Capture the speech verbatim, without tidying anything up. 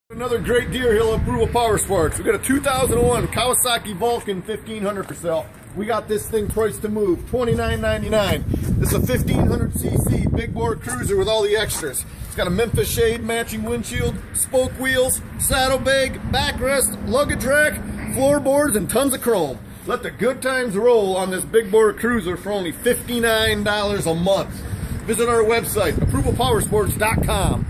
Another great deer hill approval power sports. We got a two thousand one Kawasaki Vulcan fifteen hundred for sale. We got this thing priced to move twenty-nine ninety-nine. This is a fifteen hundred c c big bore cruiser with all the extras. It's got a Memphis shade, matching windshield, spoke wheels, saddlebag, backrest, luggage rack, floorboards, and tons of chrome. Let the good times roll on this big bore cruiser for only fifty-nine dollars a month. Visit our website, approval power sports dot com.